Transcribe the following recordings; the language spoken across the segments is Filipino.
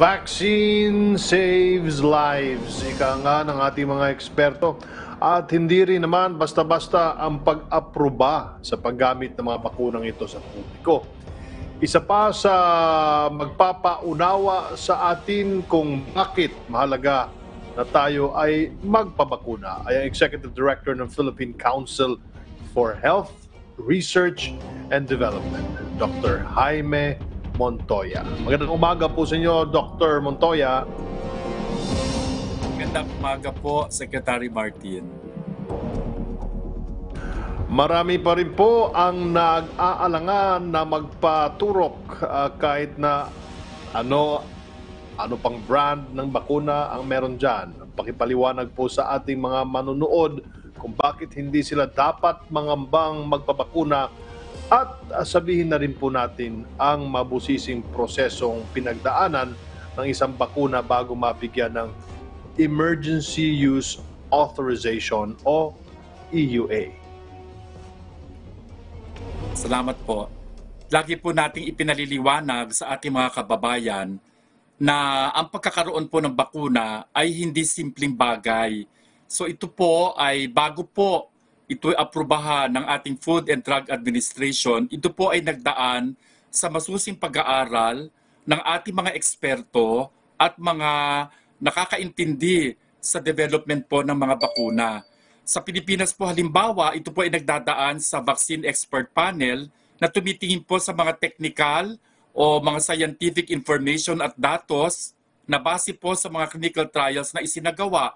Vaccine saves lives, ika nga ng ating mga eksperto. At hindi rin naman basta-basta ang pag-aproba sa paggamit ng mga bakunang ito sa publiko. Isa pa sa magpapaunawa sa atin kung bakit mahalaga na tayo ay magpabakuna ay ang Executive Director ng Philippine Council for Health, Research and Development, Dr. Jaime Montoya. Magandang umaga po sa inyo, Dr. Montoya. Magandang umaga po, Secretary Martin. Marami pa rin po ang nag-aalangan na magpaturok kahit na ano pang brand ng bakuna ang meron dyan. Pakipaliwanag po sa ating mga manunood kung bakit hindi sila dapat mangambang magpabakuna at sabihin na rin po natin ang mabusising prosesong pinagdaanan ng isang bakuna bago mabigyan ng Emergency Use Authorization o EUA. Salamat po. Lagi po nating ipinaliliwanag sa ating mga kababayan na ang pagkakaroon po ng bakuna ay hindi simpleng bagay. So ito po ay bago po ito'y aprubahan ng ating Food and Drug Administration, ito po ay nagdaan sa masusing pag-aaral ng ating mga eksperto at mga nakakaintindi sa development po ng mga bakuna. Sa Pilipinas po halimbawa, ito po ay nagdadaan sa Vaccine Expert Panel na tumitingin po sa mga technical o mga scientific information at datos na base po sa mga clinical trials na isinagawa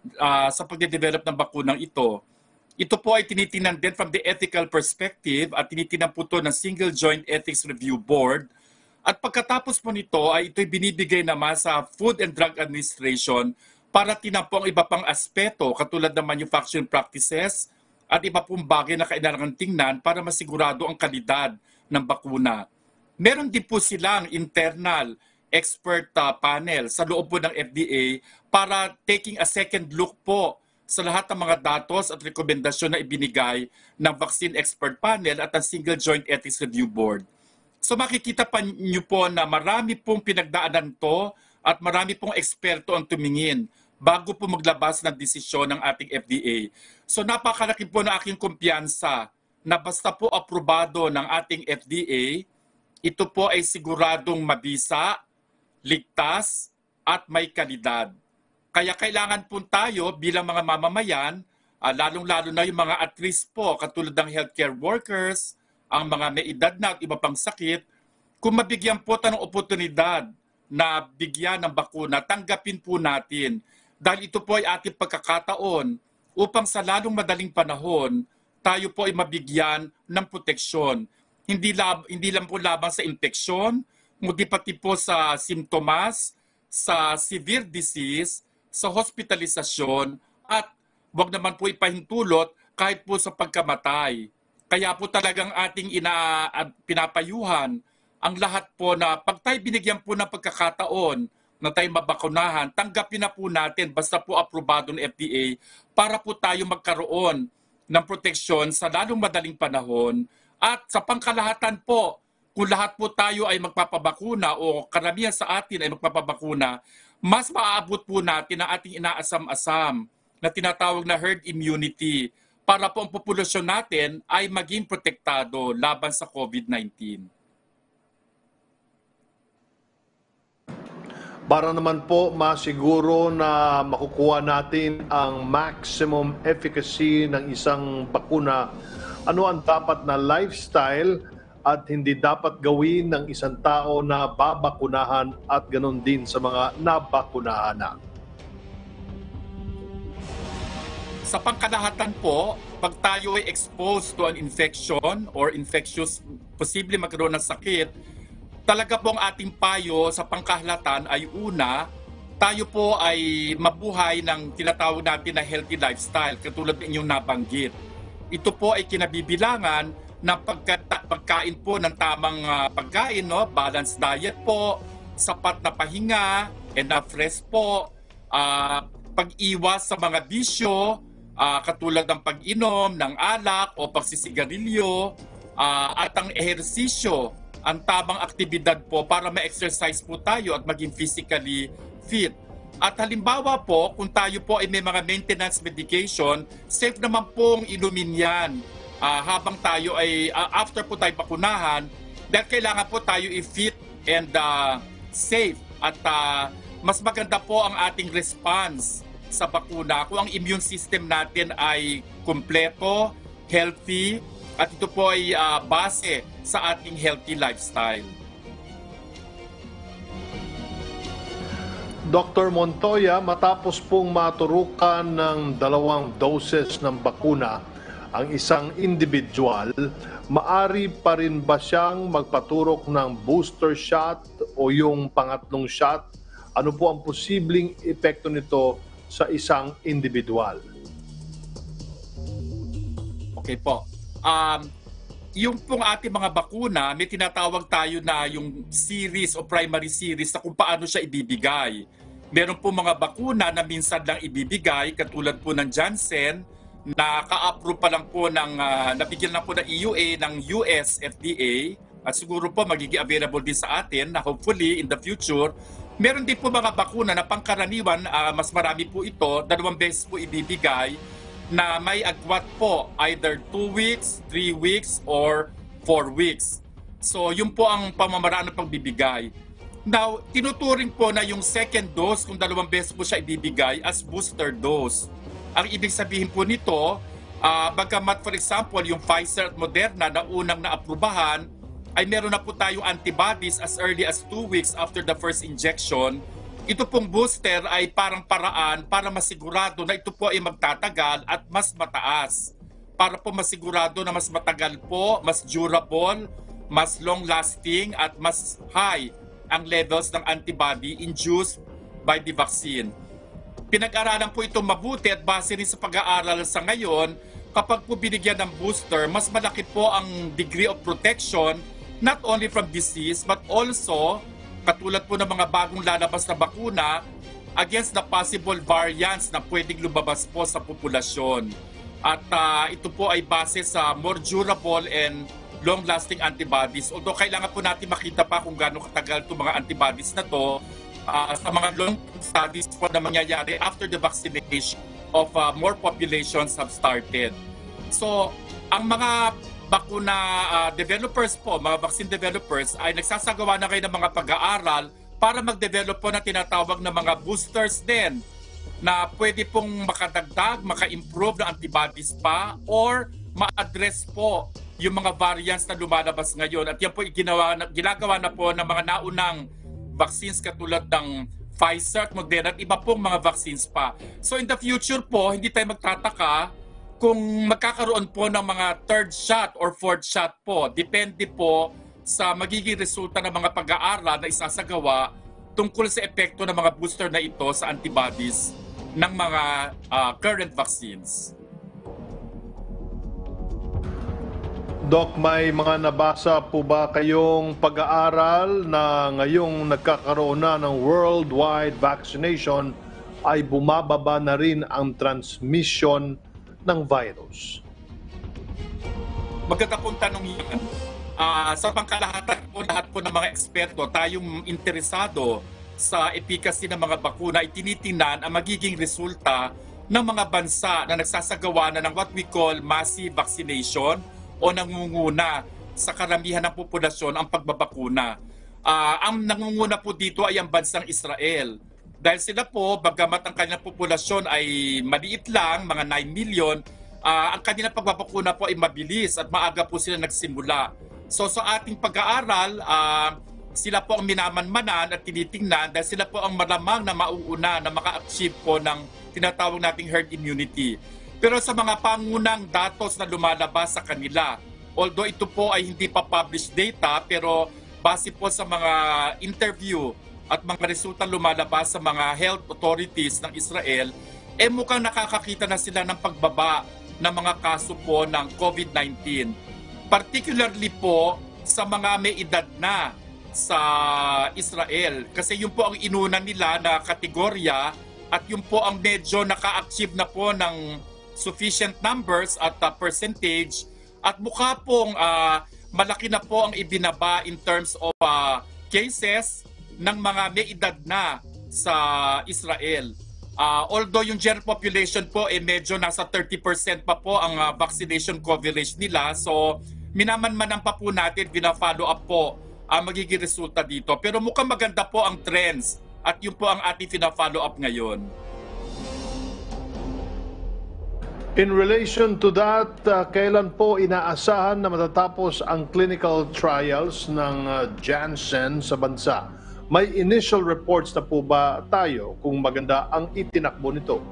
sa pagde-develop ng bakunang ito. Ito po ay tinitingnan din from the ethical perspective at tinitingnan po ito ng Single Joint Ethics Review Board. At pagkatapos po nito ay ito'y binibigay naman sa Food and Drug Administration para tingnan po ang iba pang aspeto katulad ng manufacturing practices at iba pong bagay na kailangan tingnan para masigurado ang kalidad ng bakuna. Meron din po silang internal expert panel sa loob po ng FDA para taking a second look po sa lahat ng mga datos at rekomendasyon na ibinigay ng Vaccine Expert Panel at ang Single Joint Ethics Review Board. So makikita pa niyo po na marami pong pinagdaanan to at marami pong eksperto ang tumingin bago po maglabas ng desisyon ng ating FDA. So napakalaki po na aking kumpiyansa na basta po aprobado ng ating FDA, ito po ay siguradong mabisa, ligtas at may kalidad. Kaya kailangan po tayo bilang mga mamamayan, lalong-lalo na yung mga at risk po, katulad ng healthcare workers, ang mga may edad na at iba pang sakit, kung mabigyan po tayo ng oportunidad na bigyan ng bakuna, tanggapin po natin. Dahil ito po ay ating pagkakataon upang sa lalong madaling panahon, tayo po ay mabigyan ng proteksyon. Hindi lang po labang sa infeksyon, kundi pati po sa simptomas, sa severe disease, sa hospitalisasyon at wag naman po ipahintulot kahit po sa pagkamatay. Kaya po talagang ating pinapayuhan ang lahat po na pag tayo binigyan po ng pagkakataon na tayo mabakunahan, tanggapin na po natin basta po aprobado ng FDA para po tayo magkaroon ng proteksyon sa lalong madaling panahon at sa pangkalahatan po, kung lahat po tayo ay magpapabakuna o karamihan sa atin ay magpapabakuna, mas maaabot po natin ang ating inaasam-asam na tinatawag na herd immunity para po ang populasyon natin ay maging protektado laban sa COVID-19. Para naman po masiguro na makukuha natin ang maximum efficacy ng isang bakuna, ano ang dapat na lifestyle at hindi dapat gawin ng isang tao na babakunahan at ganon din sa mga nabakunahan na? Sa pangkalahatan po, pag tayo ay exposed to an infection or infectious, posible magkaroon ng sakit, talaga po ang ating payo sa pangkahalatan ay una, tayo po ay mabuhay ng tinatawag natin na healthy lifestyle, katulad ng inyong nabanggit. Ito po ay kinabibilangan ng pagkain po ng tamang pagkain, no? Balanced diet po, sapat na pahinga, enough rest po, pag-iwas sa mga bisyo, katulad ng pag-inom ng alak o pagsisigarilyo, at ang ehersisyo ang tamang aktibidad po para ma-exercise po tayo at maging physically fit. At halimbawa po, kung tayo po ay may mga maintenance medication, safe naman pong inumin yan habang tayo ay, after po tayo bakunahan, dahil kailangan po tayo i-fit and safe. At mas maganda po ang ating response sa bakuna kung ang immune system natin ay kumpleto, healthy, at ito po ay base sa ating healthy lifestyle. Dr. Montoya, matapos pong maturukan ng 2 doses ng bakuna ang isang individual, maari pa rin ba siyang magpaturok ng booster shot o yung pangatlong shot? Ano po ang posibleng epekto nito sa isang individual? Okay po. Yung pong ating mga bakuna, may tinatawag tayo na yung series o primary series na kung paano siya ibibigay. Meron po mga bakuna na minsan lang ibibigay, katulad po ng Janssen, na ka-approve pa lang po ng, nabigyan lang po ng EUA ng US FDA, at siguro po magiging available din sa atin na hopefully in the future. Meron din po mga bakuna na pangkaraniwan, mas marami po ito, 2 beses po ibibigay, na may agwat po either 2 weeks, 3 weeks, or 4 weeks. So yun po ang pamamaraan ng pagbibigay. Now, tinuturing po na yung second dose, kung 2 beses po siya ibibigay, as booster dose. Ang ibig sabihin po nito, bagamat for example yung Pfizer at Moderna na unang naaprubahan, ay meron na po tayong antibodies as early as 2 weeks after the first injection. Ito pong booster ay parang paraan para masigurado na ito po ay magtatagal at mas mataas. Para po masigurado na mas matagal po, mas durable, mas long-lasting at mas high ang levels ng antibody induced by the vaccine. Pinag-aralan po ito mabuti at base rin sa pag-aaral sa ngayon, kapag po binigyan ng booster, mas malaki po ang degree of protection not only from disease but also, katulad po ng mga bagong lalabas na bakuna, against the possible variants na pwedeng lumabas po sa populasyon. At ito po ay base sa more durable and long-lasting antibodies. Although kailangan po natin makita pa kung gaano katagal itong mga antibodies na to sa mga long-term studies po na mangyayari after the vaccination of more populations have started. So, ang mga bakuna developers po, mga vaccine developers, ay nagsasagawa na kayo ng mga pag-aaral para mag-develop po na tinatawag na mga boosters din na pwede pong makadagdag, maka-improve ng antibodies pa or ma-address po yung mga variants na lumalabas ngayon. At yan po ginagawa na po ng mga naunang vaccines katulad ng Pfizer at Moderna at iba pong mga vaccines pa. So in the future po, hindi tayo magtataka kung magkakaroon po ng mga 3rd shot or 4th shot po. Depende po sa magiging resulta ng mga pag-aaral na isasagawa tungkol sa epekto ng mga booster na ito sa antibodies ng mga current vaccines. Doc, may mga nabasa po ba kayong pag-aaral na ngayong nagkakaroon na ng worldwide vaccination ay bumababa na rin ang transmission ng virus? Maganda pong tanong yan. Sa pangkalahatan po, lahat po ng mga eksperto, tayong interesado sa efficacy ng mga bakuna ay tinitingnan ang magiging resulta ng mga bansa na nagsasagawa na ng what we call massive vaccination o nangunguna sa karamihan ng populasyon ang pagbabakuna. Ang nangunguna po dito ay ang bansang Israel. Dahil sila po, bagamat ang kanilang populasyon ay maliit lang, mga 9 million, ang kanilang pagbabakuna po ay mabilis at maaga po sila nagsimula. So sa ating pag-aaral, sila po ang minamanmanan at tinitingnan dahil sila po ang malamang na mauuna na maka-achieve po ng tinatawag nating herd immunity. Pero sa mga pangunang datos na lumalabas sa kanila, although ito po ay hindi pa published data, pero base po sa mga interview at mga resulta lumalabas sa mga health authorities ng Israel, mukhang nakakakita na sila ng pagbaba ng mga kaso po ng COVID-19. Particularly po sa mga may edad na sa Israel. Kasi yun po ang inuna nila na kategorya at yun po ang medyo naka-achieve na po ng sufficient numbers at percentage at mukha pong malaki na po ang ibinaba in terms of cases ng mga may edad na sa Israel. Although yung general population po medyo nasa 30% pa po ang vaccination coverage nila. So minamanmanan pa po natin, bina-follow up po ang magiging resulta dito. Pero mukhang maganda po ang trends at yun po ang ating pina-follow up ngayon. In relation to that, kailan po inaasahan na matatapos ang clinical trials ng Janssen sa bansa? May initial reports na po ba tayo kung maganda ang itinakbo nito?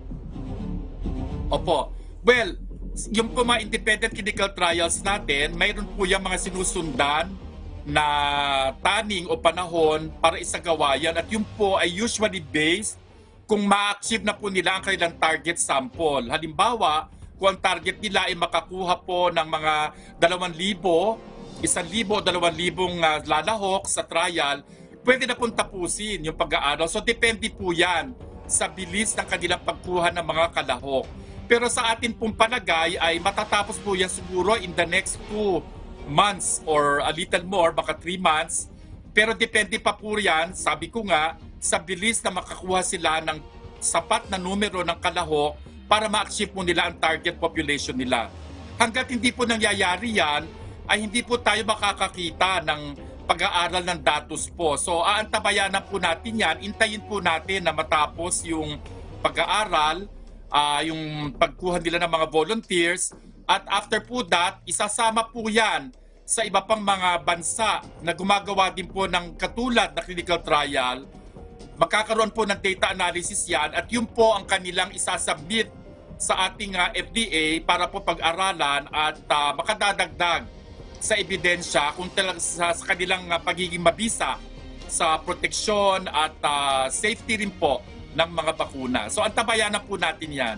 Opo. Well, yung po mga independent clinical trials natin, mayroon po yung mga sinusundan na taning o panahon para isagawa yan. At yun po ay usually based kung ma-achieve na po nila ang kanilang target sample. Halimbawa, kung ang target nila ay makakuha po ng mga 2,000, 1,000 o 2,000 lalahok sa trial, pwede na pong tapusin yung pag-aaral. So depende po yan sa bilis ng kanilang pagkuha ng mga kalahok. Pero sa atin pong palagay ay matatapos po yan siguro in the next 2 months or a little more, baka 3 months. Pero depende pa po yan, sabi ko nga, sa bilis na makakuha sila ng sapat na numero ng kalahok para ma-achieve po nila ang target population nila. Hanggat hindi po nangyayari yan, ay hindi po tayo makakakita ng pag-aaral ng datos po. So aantabayanan po natin yan, intayin po natin na matapos yung pag-aaral, yung pagkuha nila ng mga volunteers, at after po that, isasama po yan sa iba pang mga bansa na gumagawa din po ng katulad na clinical trial. Magkakaroon po ng data analysis yan at yun po ang kanilang isasubmit sa ating FDA para po pag-aralan at makadadagdag sa ebidensya kung sa kanilang pagiging mabisa sa proteksyon at safety rin po ng mga bakuna. So antabayanan po natin yan.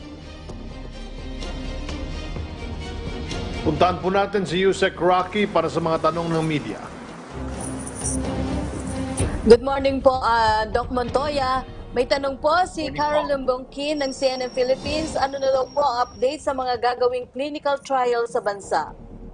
Puntahan po natin si Yusek Rocky para sa mga tanong ng media. Good morning po, Doc Montoya. May tanong po si Carolyn Bongkin ng CNN Philippines. Ano na daw po ang update sa mga gagawing clinical trial sa bansa?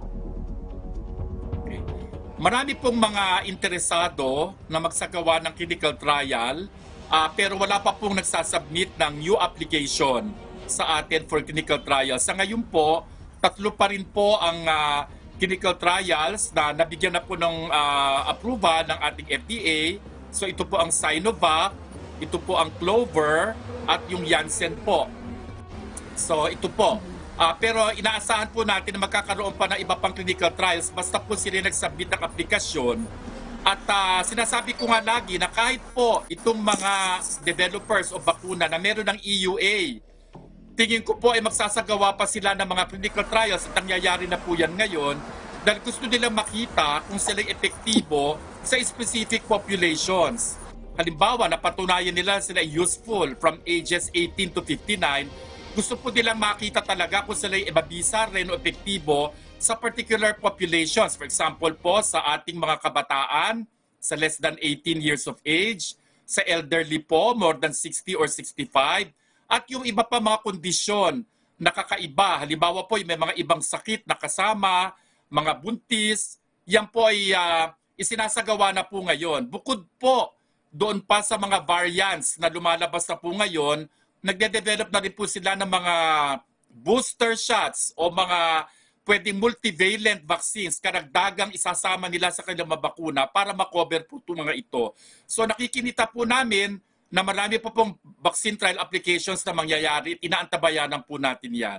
Okay. Marami pong mga interesado na magsagawa ng clinical trial, pero wala pa pong nagsasubmit ng new application sa atin for clinical trials. Sa ngayon po, 3 pa rin po ang clinical trials na nabigyan na po ng approval ng ating FDA. So ito po ang Sinovac, ito po ang Clover, at yung Janssen po. So ito po. Pero inaasahan po natin na magkakaroon pa ng iba pang clinical trials basta po sila nagsubmit ng aplikasyon. At sinasabi ko nga lagi na kahit po itong mga developers o bakuna na meron ng EUA, tingin ko po ay magsasagawa pa sila ng mga clinical trials at nangyayari na po yan ngayon dahil gusto nilang makita kung sila epektibo sa specific populations. Halimbawa, napatunayan nila sila useful from ages 18 to 59. Gusto po nilang makita talaga kung sila ay mabisa rin o epektibo sa particular populations. For example po, sa ating mga kabataan, sa less than 18 years of age, sa elderly po, more than 60 or 65, at yung iba pa mga kondisyon na kakaiba. Halimbawa po, may mga ibang sakit na kasama, mga buntis, yan po ay isinasagawa na po ngayon. Bukod po doon pa sa mga variants na lumalabas na po ngayon, nagde-develop na rin po sila ng mga booster shots o mga pwedeng multivalent vaccines, karagdagang isasama nila sa kanilang mga bakuna para makover po itong mga ito. So nakikinita po namin na marami po pong vaccine trial applications na mangyayari, inaantabayanan po natin yan.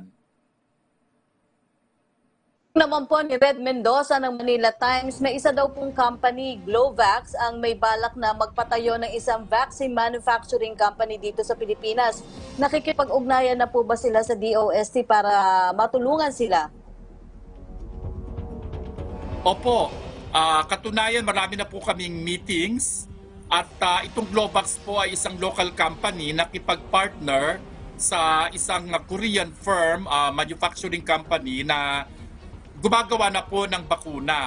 Naman po ni Red Mendoza ng Manila Times, may isa daw pong company, Glovax, ang may balak na magpatayo ng isang vaccine manufacturing company dito sa Pilipinas. Nakikipag-ugnayan na po ba sila sa DOST para matulungan sila? Opo, katunayan marami na po kaming meetings. At itong Glovax po ay isang local company na kipag-partner sa isang Korean firm, manufacturing company na gumagawa na po ng bakuna.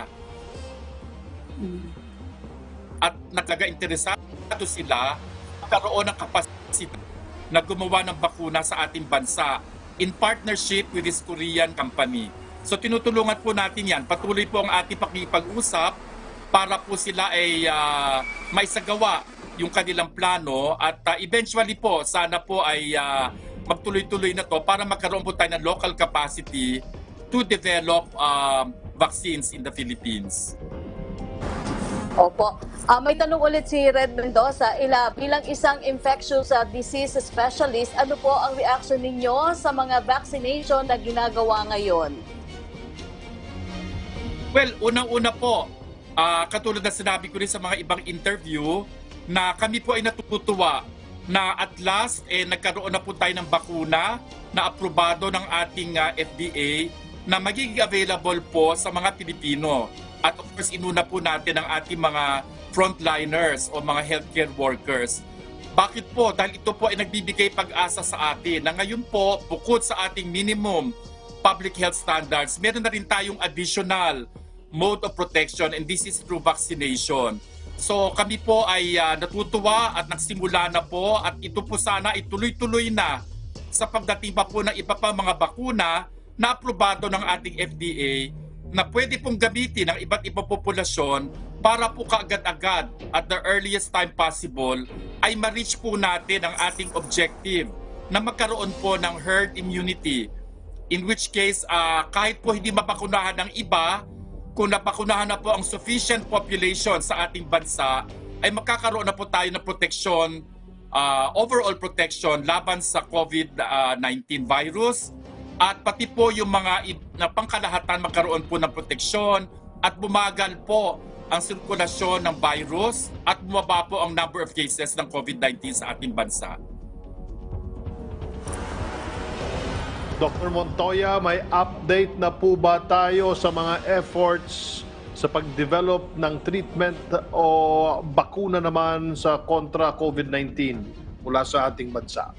At nagkaga-interesado sila karoon ng kapasita na gumawa ng bakuna sa ating bansa in partnership with this Korean company. So tinutulungan po natin yan. Patuloy po ang ating pakikipag-usap para po sila ay maisagawa yung kanilang plano at eventually po sana po ay magtuloy-tuloy na to para magkaroon po tayo ng local capacity to develop vaccines in the Philippines. Opo. May tanong ulit si Red Mendoza. Bilang isang infectious disease specialist, ano po ang reaction ninyo sa mga vaccination na ginagawa ngayon? Well, unang-una po, katulad na sinabi ko rin sa mga ibang interview, na kami po ay natutuwa na at last nagkaroon na po tayo ng bakuna na aprobado ng ating FDA na magiging available po sa mga Pilipino. At of course, inuna po natin ang ating mga frontliners o mga healthcare workers. Bakit po? Dahil ito po ay nagbibigay pag-asa sa atin na ngayon po, bukod sa ating minimum public health standards, meron na rin tayong additional mode of protection and this is through vaccination. So kami po ay natutuwa at nagsimula na po at ito po sana ituloy-tuloy na sa pagdating pa po ng iba pang mga bakuna na aprobado ng ating FDA na pwede pong gamitin ng iba't ibang populasyon para po kaagad-agad at the earliest time possible ay ma-reach po natin ang ating objective na magkaroon po ng herd immunity. In which case, kahit po hindi mabakunahan ng iba, kung nabakunahan na po ang sufficient population sa ating bansa, ay magkakaroon na po tayo ng protection, overall protection laban sa COVID-19 virus. At pati po yung mga na pangkalahatan magkaroon po ng proteksyon at bumagal po ang sirkulasyon ng virus at bumaba po ang number of cases ng COVID-19 sa ating bansa. Dr. Montoya, may update na po ba tayo sa mga efforts sa pag-develop ng treatment o bakuna naman sa kontra COVID-19 mula sa ating bansa?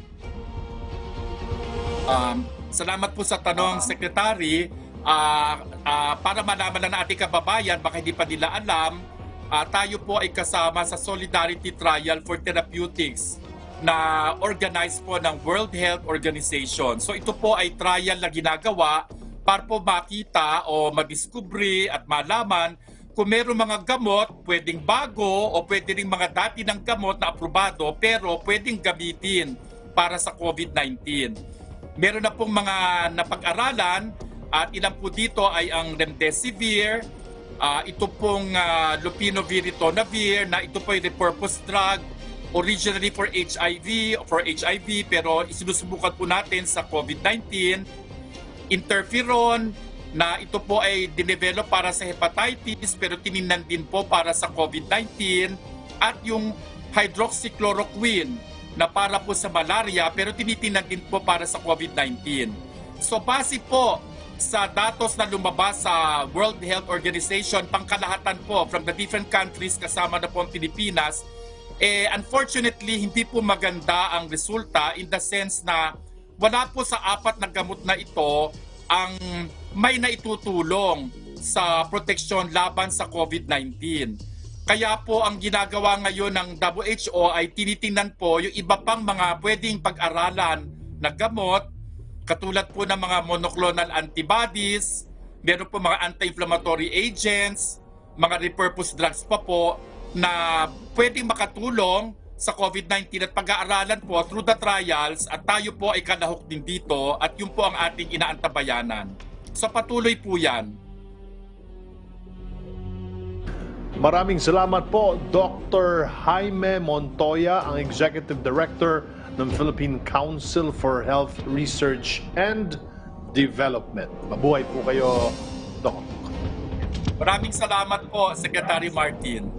Salamat po sa tanong, Secretary. Para malaman lang ng ating kababayan, baka hindi pa nila alam, tayo po ay kasama sa Solidarity Trial for Therapeutics na organized po ng World Health Organization. So ito po ay trial na ginagawa para po makita o madiskubre at malaman kung meron mga gamot pwedeng bago o pwede rin mga dati ng gamot na aprobado pero pwedeng gamitin para sa COVID-19. Meron na pong mga napag-aralan at ilan po dito ay ang Remdesivir, ito pong Lopinavir-Ritonavir na ito po ay repurposed drug originally for HIV pero isinusubukan po natin sa COVID-19. Interferon na ito po ay dinevelop para sa hepatitis pero tiningnan din po para sa COVID-19 at yung hydroxychloroquine na para po sa malaria pero tinitingnan din po para sa COVID-19. So base po sa datos na lumabas sa World Health Organization, pangkalahatan po from the different countries kasama na po ang Pilipinas, unfortunately hindi po maganda ang resulta in the sense na wala po sa apat na gamot na ito ang may naitutulong sa proteksyon laban sa COVID-19. Kaya po ang ginagawa ngayon ng WHO ay tinitingnan po yung iba pang mga pwedeng pag-aralan na gamot, katulad po ng mga monoclonal antibodies, meron po mga anti-inflammatory agents, mga repurposed drugs pa po na pwedeng makatulong sa COVID-19 at pag-aaralan po through the trials at tayo po ay kalahok din dito at yun po ang ating inaantabayanan. So patuloy po yan. Maraming salamat po, Dr. Jaime Montoya, ang Executive Director ng Philippine Council for Health Research and Development. Mabuhay po kayo, Doc. Maraming salamat po, Secretary Martin.